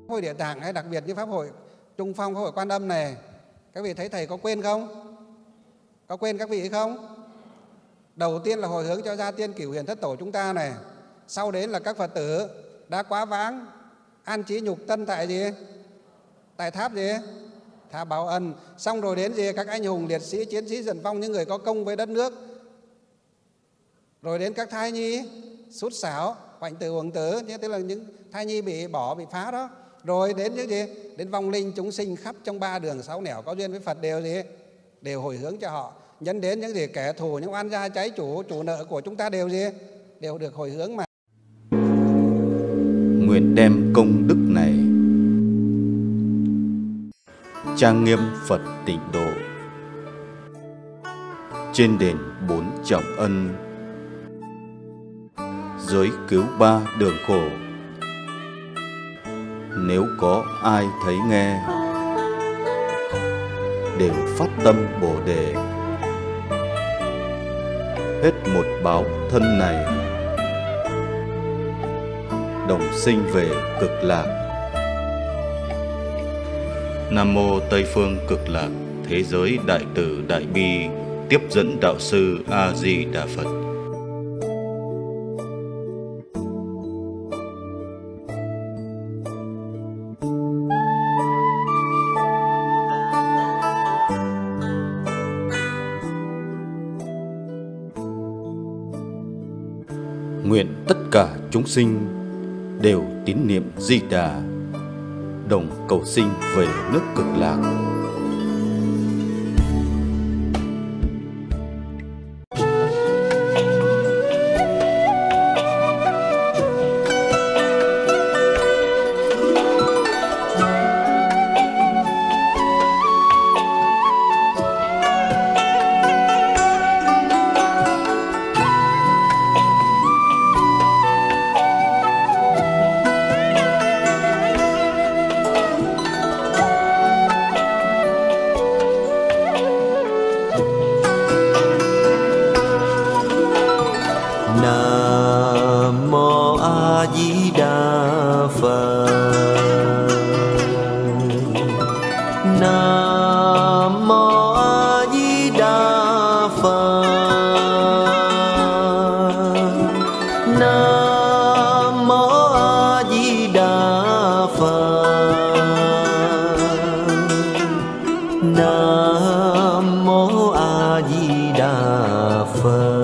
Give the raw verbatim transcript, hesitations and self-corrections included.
hội Địa Tạng hay đặc biệt như pháp hội Trung Phong, pháp hội Quan Âm này, các vị thấy thầy có quên không? Có quên các vị không? Đầu tiên là hồi hướng cho gia tiên cửu hiền thất tổ chúng ta này, sau đến là các Phật tử đã quá vãng an trí nhục tân tại gì? Tại tháp gì? Tháp Báo Ân. Xong rồi đến gì? Các anh hùng liệt sĩ, chiến sĩ Dần Phong, những người có công với đất nước. Rồi đến các thai nhi sút sảo, hoạnh tử uổng tử, tức là những thai nhi bị bỏ, bị phá đó. Rồi đến những gì? Đến vong linh chúng sinh khắp trong ba đường sáu nẻo có duyên với Phật đều gì? Đều hồi hướng cho họ. Nhấn đến những gì? Kẻ thù, những oan gia trái chủ, chủ nợ của chúng ta đều gì? Đều được hồi hướng mà. Nguyện đem công đức này trang nghiêm Phật Tịnh Độ trên đền bốn trọng ân, giới cứu ba đường khổ. Nếu có ai thấy nghe đều phát tâm Bồ Đề, hết một báo thân này đồng sinh về Cực Lạc. Nam mô Tây phương Cực Lạc Thế giới Đại Từ Đại Bi tiếp dẫn đạo sư A Di Đà Phật. Nguyện tất cả chúng sinh đều tín niệm Di Đà, đồng cầu sinh về nước Cực Lạc. Nam mô A Di Đà Phật. Nam mô A Di Đà Phật. Nam mô A Di Đà Phật. Nam mô A Di Đà Phật.